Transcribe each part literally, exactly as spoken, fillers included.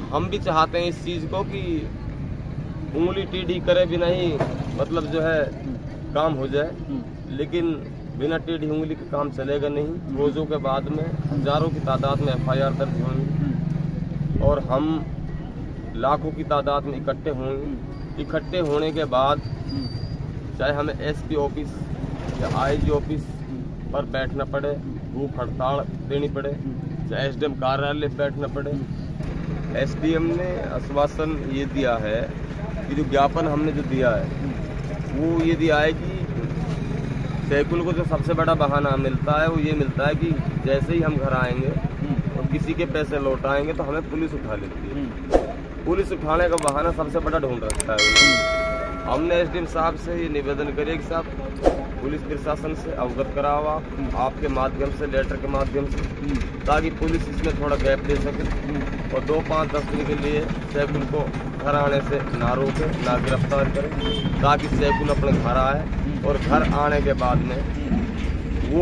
हम भी चाहते हैं इस चीज़ को कि उंगली टेढ़ी करे बिना ही मतलब जो है काम हो जाए, लेकिन बिना टेढ़ी उंगली के काम चलेगा नहीं। रोज़ों के बाद में हजारों की तादाद में एफ आई आर दर्ज होंगी और हम लाखों की तादाद में इकट्ठे होंगे। इकट्ठे होने के बाद चाहे हमें एस पी ऑफिस या आई जी ऑफिस पर बैठना पड़े, भूख हड़ताल देनी पड़े, चाहे एस डी एम कार्यालय बैठना पड़े। एस डी एम ने आश्वासन ये दिया है कि जो ज्ञापन हमने जो दिया है वो ये दिया है कि सैकुल को जो सबसे बड़ा बहाना मिलता है वो ये मिलता है कि जैसे ही हम घर आएंगे और किसी के पैसे लौटाएंगे तो हमें पुलिस उठा लेती है। पुलिस उठाने का बहाना सबसे बड़ा ढूंढ रखा है उन्होंने। हमने एस डी एम साहब से ये निवेदन करिए कि साहब पुलिस प्रशासन से अवगत करावा आपके माध्यम से, लेटर के माध्यम से, ताकि पुलिस इसमें थोड़ा गैप दे सके और दो पाँच दस दिन के लिए सैकुल को घर आने से ना रोके, ना गिरफ्तार करे, ताकि सैकुल अपने घर आए और घर आने के बाद में वो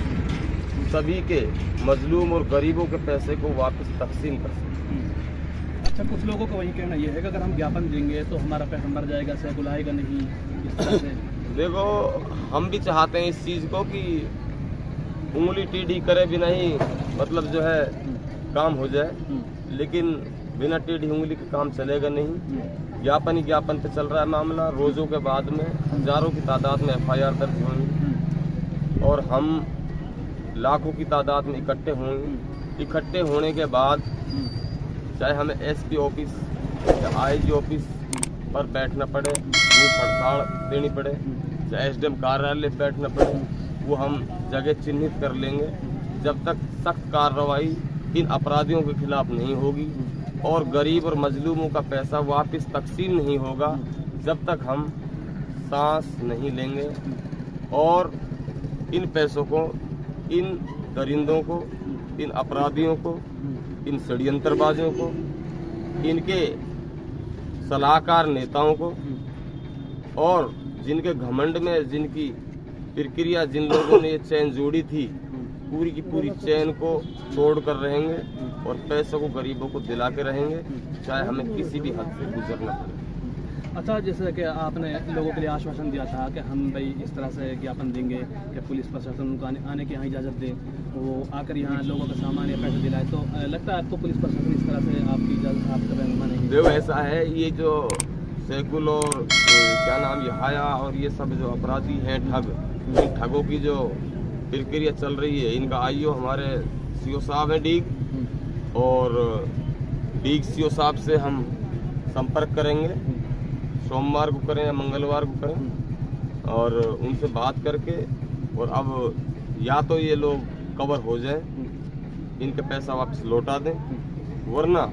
सभी के मजलूम और गरीबों के पैसे को वापस तकसीम कर सके। अच्छा, कुछ लोगों का वही कहना ये है कि अगर हम ज्ञापन देंगे तो हमारा पैसा मर जाएगा, सैकुल आएगा नहीं, इस तरह से। देखो, हम भी चाहते हैं इस चीज़ को कि उंगली टेढ़ी करे बिना ही मतलब जो है काम हो जाए, लेकिन बिना टेढ़ी उंगली के काम चलेगा नहीं। ज्ञापन ही ज्ञापन पे चल रहा है मामला। रोज़ों के बाद में हजारों की तादाद में एफ आई आर दर्ज होंगी और हम लाखों की तादाद में इकट्ठे होंगे। इकट्ठे होने के बाद चाहे हमें एस पी ऑफिस या आई जी ऑफिस पर बैठना पड़े, भूख हड़ताल देनी पड़े, चाहे एस डी एम कार्यालय बैठना पड़े, वो हम जगह चिन्हित कर लेंगे। जब तक सख्त कार्रवाई इन अपराधियों के खिलाफ नहीं होगी और गरीब और मजलूमों का पैसा वापस तकसीम नहीं होगा, जब तक हम सांस नहीं लेंगे और इन पैसों को, इन दरिंदों को, इन अपराधियों को, इन षड्यंत्रबाजों को, इनके सलाहकार नेताओं को और जिनके घमंड में जिनकी प्रक्रिया जिन लोगों ने ये चैन जोड़ी थी, पूरी की पूरी चैन को तोड़ कर रहेंगे और पैसों को गरीबों को दिला के रहेंगे, चाहे हमें किसी भी हद से गुजरना पड़े। अच्छा, जैसे कि आपने लोगों के लिए आश्वासन दिया था कि हम भाई इस तरह से ज्ञापन देंगे कि पुलिस प्रशासन उनको आने, आने की यहाँ इजाज़त दे, वो आकर यहाँ लोगों का सामान या पैसे दिलाए, तो लगता है आपको पुलिस प्रशासन इस तरह से आपकी इजाज़त आपका मानेंगे? देखो, ऐसा है, ये जो सैकुल और क्या नाम ये हाया और ये सब जो अपराधी हैं ठग, इन ठगों की जो प्रक्रिया चल रही है, इनका आईओ हमारे सीओ साहब हैं डीग, और डीग सीओ साहब से हम संपर्क करेंगे, सोमवार को करें या मंगलवार को करें, और उनसे बात करके और अब या तो ये लोग कवर हो जाए, इनके पैसा वापस लौटा दें, वरना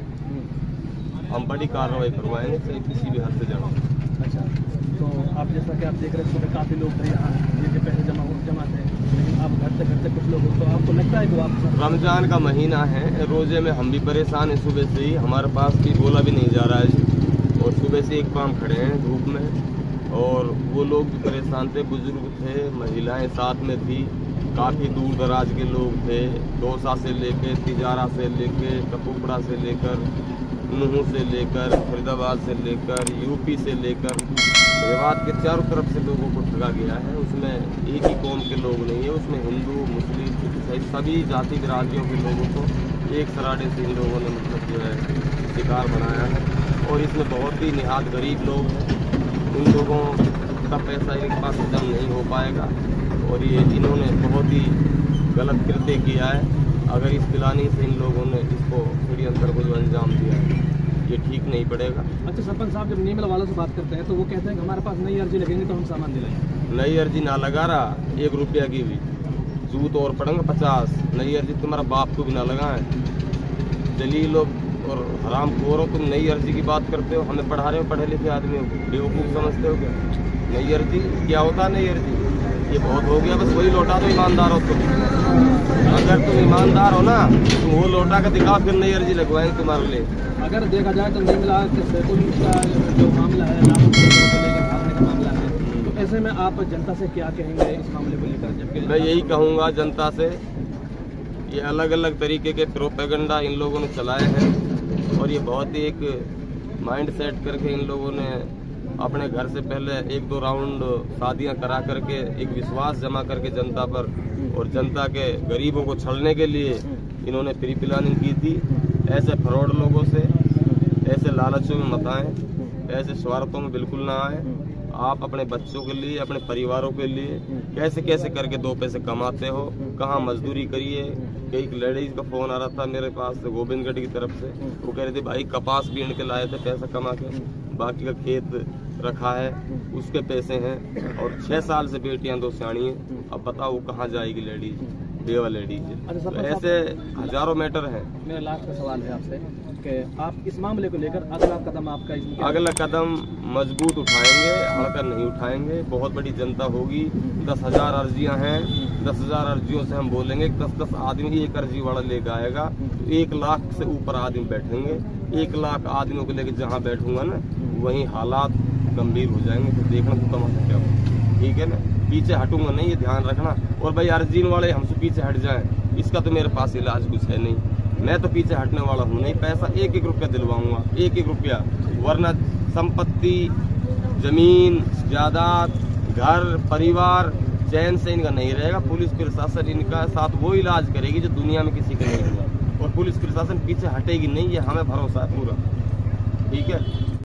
हम बड़ी कार्रवाई करवाएंगे, चाहे किसी भी हद से जाना। अच्छा, तो आप जैसा कि आप देख रहे हैं काफ़ी लोग थे यहाँ जिनके पैसे जमा हो जमा थे, लेकिन आप घर से घर से कुछ लोग, तो आपको लगता है कि आप रमजान का महीना है, रोज़े में हम भी परेशान हैं। सुबह से ही हमारे पास भी बोला भी नहीं जा रहा है जी, और सुबह से एक पाम खड़े हैं धूप में, और वो लोग भी परेशान थे, बुजुर्ग थे, महिलाएं साथ में थी, काफ़ी दूर दराज के लोग थे, दौसा से लेकर, तिजारा से लेकर, कपूपड़ा से लेकर, नूह से लेकर, फरीदाबाद से लेकर, यूपी से लेकर, मेवात के चारों तरफ से लोगों को ठगा गया है। उसमें एक ही कौम के लोग नहीं है, उसमें हिंदू, मुस्लिम, सिख, ईसाई सभी जाति बिरादरियों के लोगों को एक सराडे से इन लोगों ने मतलब जो है शिकार बनाया है, और इसमें बहुत ही निहात गरीब लोग हैं। इन लोगों का पैसा इनके पास जम नहीं हो पाएगा, और ये इन्होंने बहुत ही गलत कृत्य किया है। अगर इस पिलानी से इन लोगों ने इसको षड्यंत्र को जो अंजाम दिया है, ये ठीक नहीं पड़ेगा। अच्छा, सरपंच साहब जब नीमल वालों से बात करते हैं तो वो कहते हैं कि हमारे पास नई अर्जी लगेंगे तो हम सामान दिलाएंगे। नई अर्जी ना लगा रहा, एक रुपया की भी जूत और पड़ेंगे पचास, नई अर्जी तुम्हारा बाप को भी ना लगाए। जलील लोग और हराम खोरों, तुम नई अर्जी की बात करते हो, हमें पढ़ा रहे हो पढ़े लिखे आदमियों को, बेवकूफ़ समझते हो क्या? नई अर्जी क्या होता है? नई अर्जी ये बहुत हो गया, बस वही लौटा दो, ईमानदार हो तुम। अगर तुम ईमानदार हो ना, तुम वो लौटा कर दिखाओ, फिर नई अर्जी लगवाएंगे तुम्हारे लिए। अगर देखा जाए तो नीमला सैकुल का जो मामला है, लाखों करोड़ों को लेकर भागने का मामला है, तो ऐसे में आप जनता से क्या कहेंगे इस मामले को लेकर? जबकि मैं यही कहूँगा जनता से, ये अलग अलग तरीके के प्रोपेगेंडा इन लोगों ने चलाए हैं, और ये बहुत ही एक माइंड सेट करके इन लोगों ने अपने घर से पहले एक दो राउंड शादियां करा करके एक विश्वास जमा करके जनता पर और जनता के गरीबों को छलने के लिए इन्होंने प्री प्लानिंग की थी। ऐसे फ्रॉड लोगों से, ऐसे लालचों में मत आए, ऐसे स्वार्थों में बिल्कुल ना आए। आप अपने बच्चों के लिए, अपने परिवारों के लिए कैसे कैसे करके दो पैसे कमाते हो, कहाँ मजदूरी करिए। एक लेडीज का फोन आ रहा था मेरे पास गोविंदगढ़ की तरफ से, वो कह रहे थे भाई कपास बीन के लाए थे पैसा कमा के, बाकी का खेत रखा है उसके पैसे हैं, और छह साल से बेटियां दो सियाणी हैं। अब बताओ वो कहाँ जाएगी लेडीज, बेवा लेडीज। अच्छा, तो ऐसे हजारों मैटर हैं। मेरा लास्ट का सवाल है आपसे कि आप इस मामले को लेकर अगला कदम आपका इसमें क्या? अगला कदम मजबूत उठाएंगे, हड़कर नहीं उठाएंगे। बहुत बड़ी जनता होगी, दस हजार अर्जियां हैं, दस हजार अर्जियों से हम बोलेंगे दस दस आदमी एक अर्जी वाला लेकर आएगा तो एक लाख से ऊपर आदमी बैठेंगे। एक लाख आदमियों को लेकर जहाँ बैठूंगा ना वहीं हालात गंभीर हो जाएंगे। तो देखना तो तमाशा क्या हो, ठीक है ना। पीछे हटूंगा नहीं, ये ध्यान रखना। और भाई अर्जीन वाले हमसे पीछे हट जाएं, इसका तो मेरे पास इलाज कुछ है नहीं। मैं तो पीछे हटने वाला हूँ नहीं। पैसा एक एक रुपया दिलवाऊंगा, एक एक रुपया, वरना संपत्ति, जमीन, जायदाद, घर, परिवार चैन से इनका नहीं रहेगा। पुलिस प्रशासन इनका साथ वो इलाज करेगी जो दुनिया में किसी का नहीं हुआ, और पुलिस प्रशासन पीछे हटेगी नहीं, ये हमें भरोसा है पूरा, ठीक है।